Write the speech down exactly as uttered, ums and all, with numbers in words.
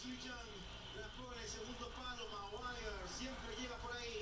Hugh Young la pone, segundo palo, Maguire siempre llega por ahí.